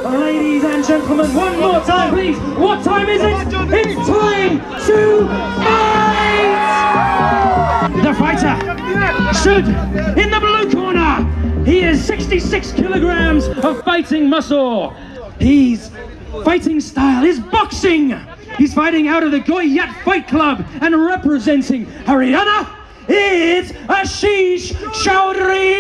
Ladies and gentlemen, one more time, please. What time is it? It's time to fight! The fighter stood in the blue corner. He is 66 kilograms of fighting muscle. His fighting style is boxing. He's fighting out of the Goyat Fight Club and representing Haryana. It's Ashish Chowdhury.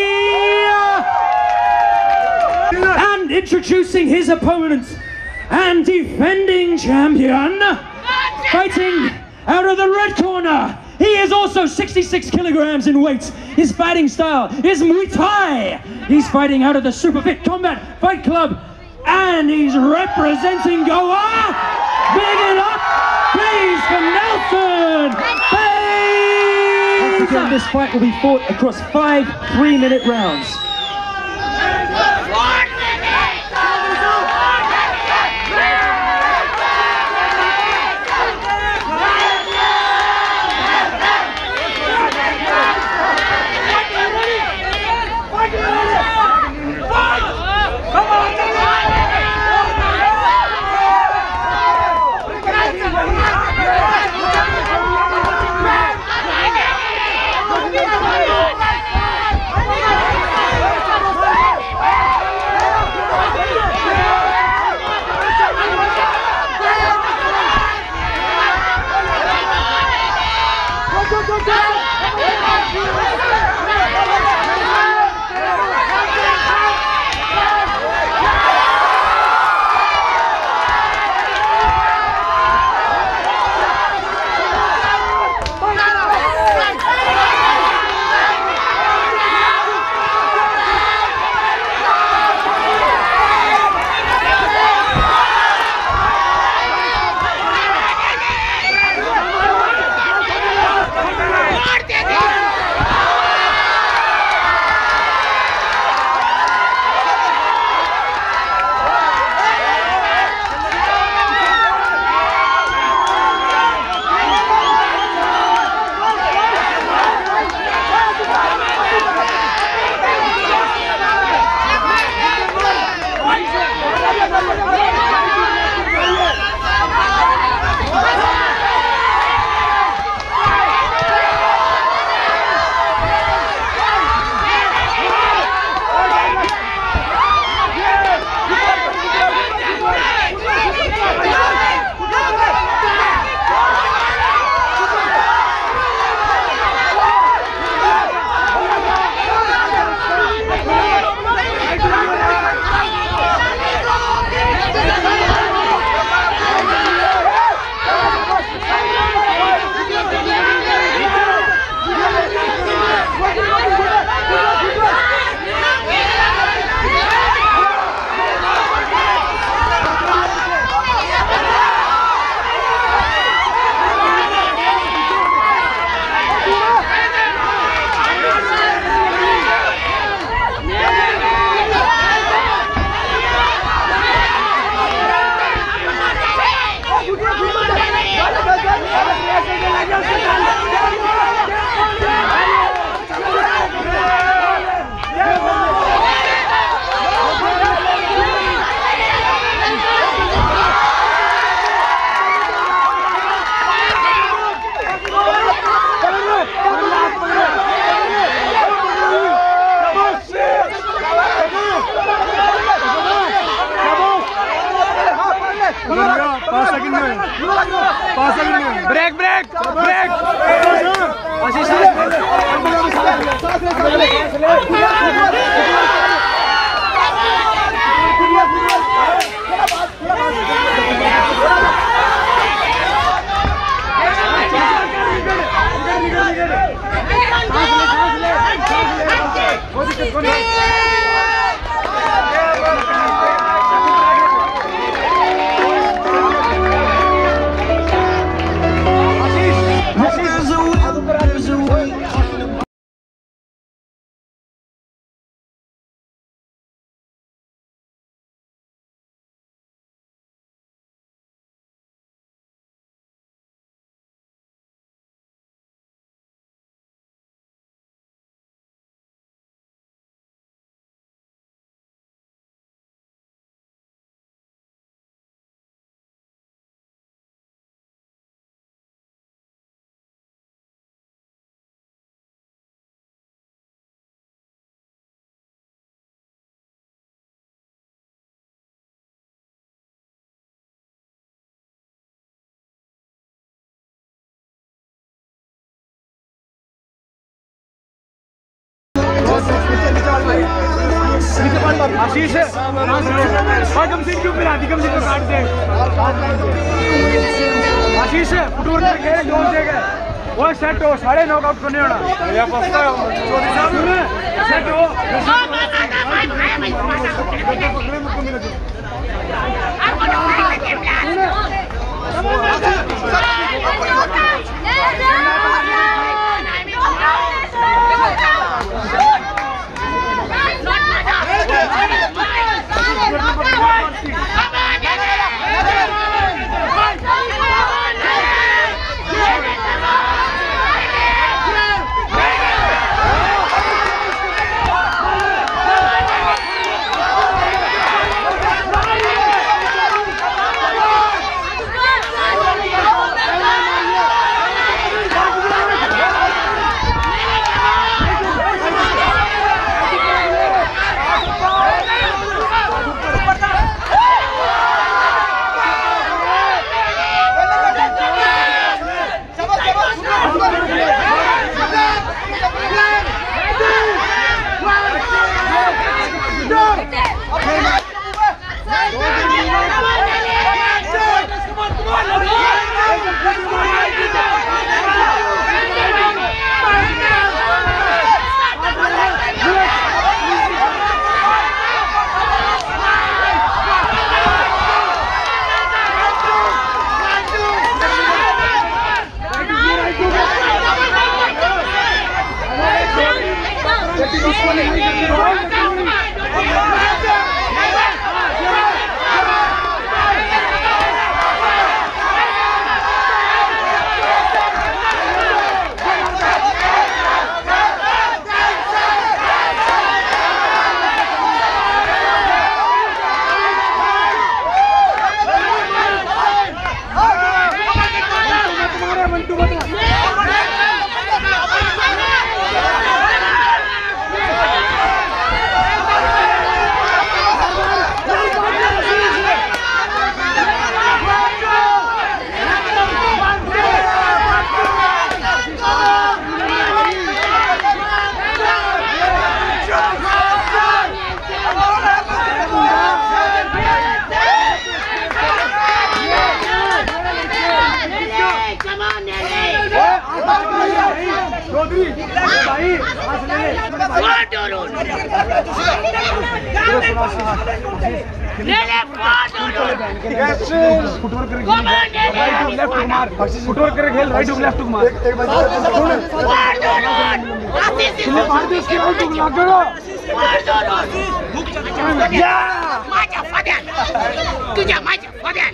And introducing his opponent and defending champion, fighting out of the red corner. He is also 66 kilograms in weight. His fighting style is Muay Thai. He's fighting out of the Super Fit Combat Fight Club, and he's representing Goa. Big it up, please, for Nelson Bays. Once again, this fight will be fought across 5 3-minute rounds. Break, break, break. आशीष भाई कम से क्यों मिला दी कम से क्यों काट दे आशीष football में खेल जोर से गए वो सेट हो साढ़े नॉकआउट करने होना या फंसता है चौधरी साहब सेट हो फुटबॉल करे खेल राइट टू लेफ्ट मार तुझ्या माझ्या फद्यान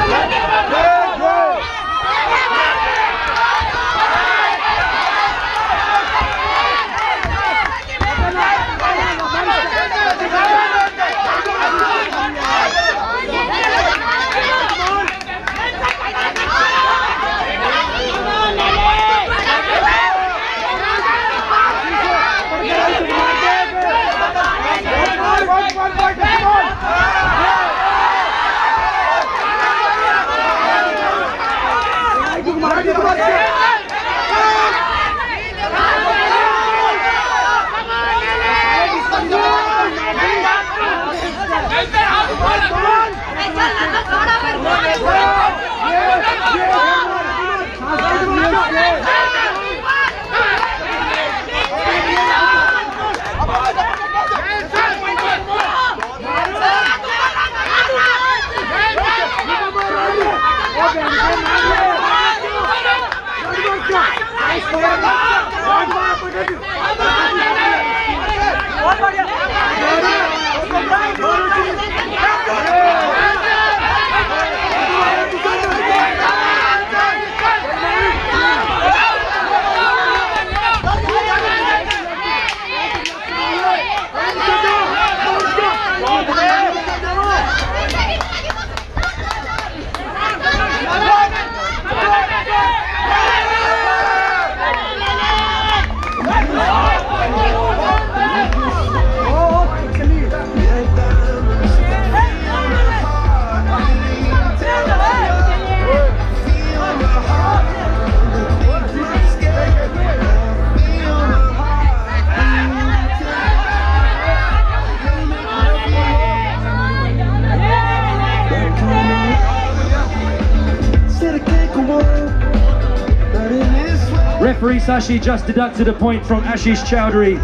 Referee Sashi just deducted a point from Ashish Chowdhury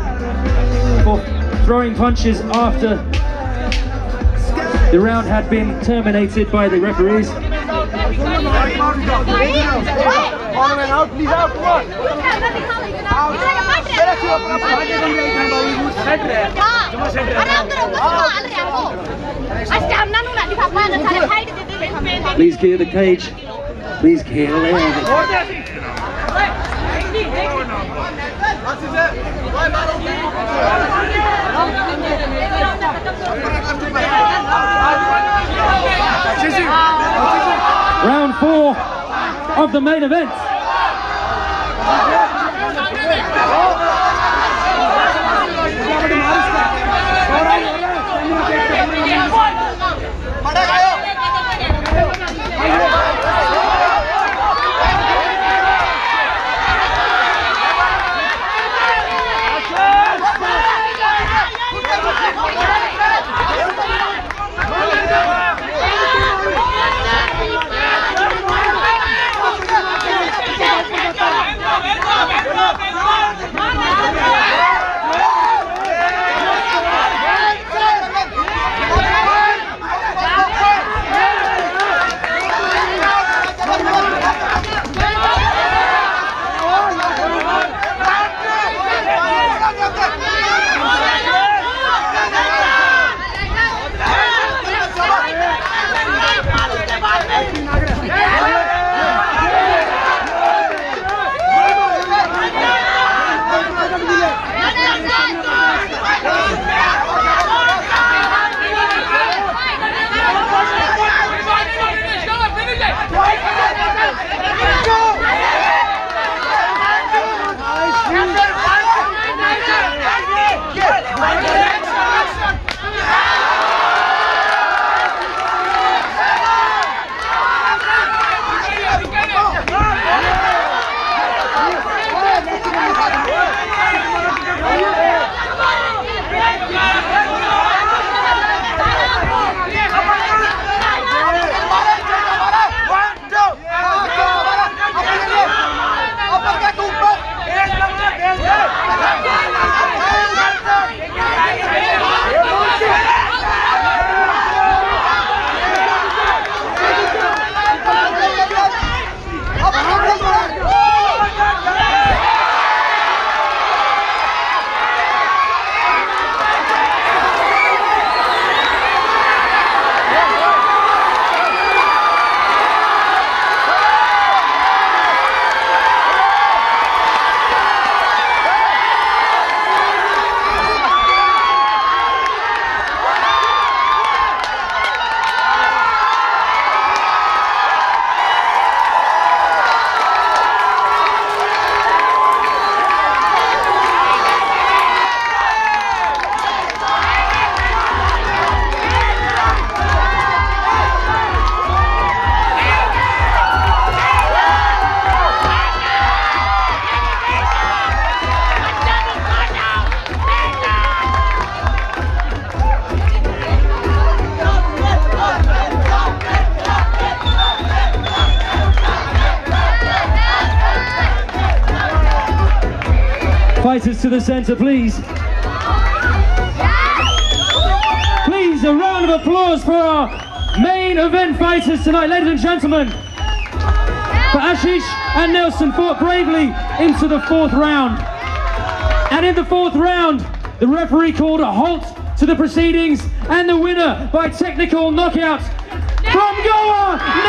for throwing punches after the round had been terminated by the referees. Please clear the cage. Please clear the cage. Round 4 of the main event. Fighters to the center, please. Please, a round of applause for our main event fighters tonight. Ladies and gentlemen, for Ashish and Nelson fought bravely into the 4th round. And in the 4th round, the referee called a halt to the proceedings, and the winner by technical knockout from Goa,